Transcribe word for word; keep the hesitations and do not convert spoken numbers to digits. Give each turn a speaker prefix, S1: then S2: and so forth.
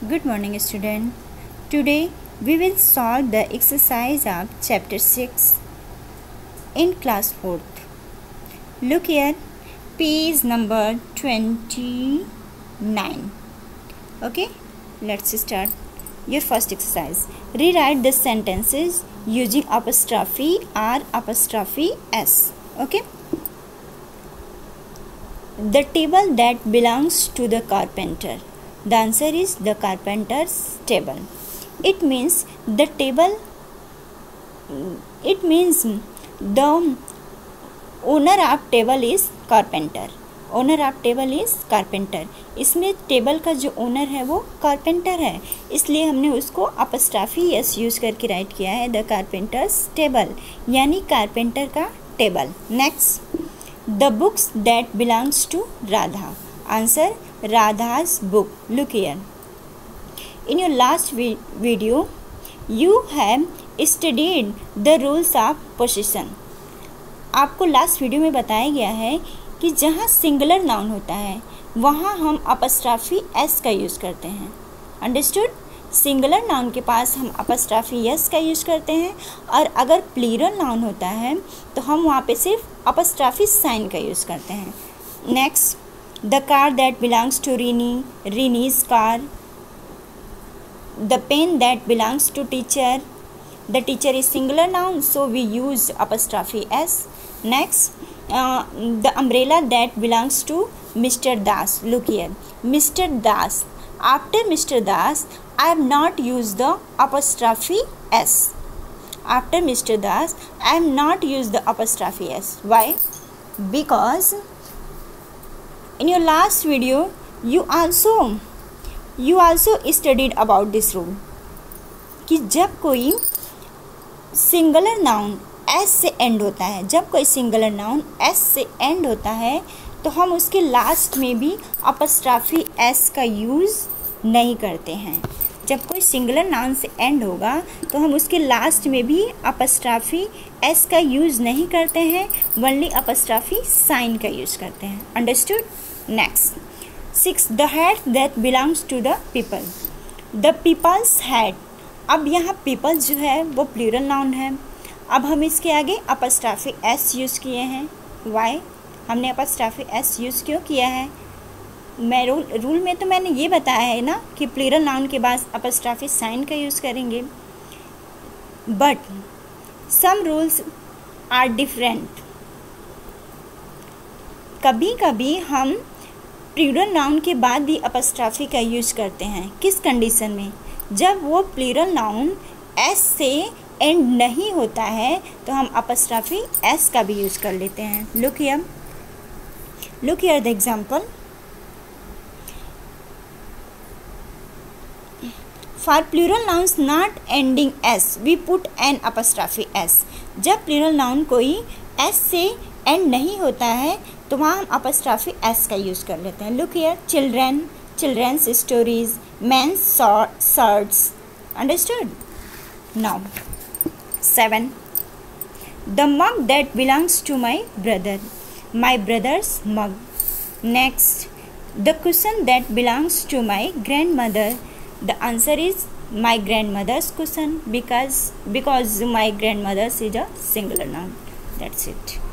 S1: Good morning, student. Today we will solve the exercise of chapter six in class fourth. Look here, page number twenty-nine. Okay, let's start. Your first exercise. Rewrite the sentences using apostrophe R apostrophe S. Okay. The table that belongs to the carpenter. The answer is the carpenter's table. It means the table, it means the owner of table is carpenter. Owner of table is carpenter. इसमें table का जो owner है वो carpenter है, इसलिए हमने उसको apostrophe s use करके राइट किया है, द कारपेंटर्स टेबल, यानी कारपेंटर का table. Next, the books that belongs to Radha. Answer Radha's book. Look here. In your last vi- video, you have studied the rules of possession. आपको last video में बताया गया है कि जहाँ सिंगुलर नाउन होता है वहाँ हम अपस्ट्राफी एस का यूज़ करते हैं. अंडरस्टूड? सिंगुलर नाउन के पास हम अपस्ट्राफी एस का यूज़ करते हैं, और अगर प्लूरल नाउन होता है तो हम वहाँ पे सिर्फ अपस्ट्राफी साइन का यूज़ करते हैं. Next, the car that belongs to Rini, Rini's car. The pen that belongs to teacher. The teacher is singular noun, so we use apostrophe s. Next, uh, the umbrella that belongs to Mister Das. Look here, Mister Das. After Mister Das, I have not used the apostrophe s. After Mister Das, I have not used the apostrophe s. Why? Because in your last video you also you also studied about this rule कि जब कोई singular noun s से end होता है जब कोई singular noun s से end होता है तो हम उसके लास्ट में भी अपस्ट्राफी एस का यूज़ नहीं करते हैं. जब कोई सिंगुलर नाउन से एंड होगा तो हम उसके लास्ट में भी अपस्ट्राफी एस का यूज़ नहीं करते हैं, वनली अपस्ट्राफी साइन का यूज़ करते हैं. Understood? Next, six, the hat that belongs to the people. The people's hat. अब यहाँ पीपल्स जो है वो प्लूरल नाउन है. अब हम इसके आगे अपस्ट्राफी एस यूज़ किए हैं. वाई? हमने अपस्ट्राफी एस यूज़ क्यों किया है? मैं रूल रूल में तो मैंने ये बताया है ना कि प्लूरल नाउन के बाद अपस्ट्राफी साइन का यूज़ करेंगे, but some rules are different. कभी कभी हम प्लूरल नाउन के बाद भी अपस्ट्राफी का यूज़ करते हैं. किस कंडीशन में? जब वो प्लूरल नाउन एस से एंड नहीं होता है तो हम अपस्ट्राफी एस का भी यूज़ कर लेते हैं. Look here, look here the example. For plural nouns not ending s, we put an apostrophe s. जब plural noun कोई s से end नहीं होता है तो वहाँ हम apostrophe s का यूज़ कर लेते हैं. Look here, children, children's stories, men's shirts. Understood? Now, seven. The mug that belongs to my brother. My brother's mug. Next, the cushion that belongs to my grandmother. The answer is my grandmother's cushion, because because my grandmother's is a singular noun. That's it.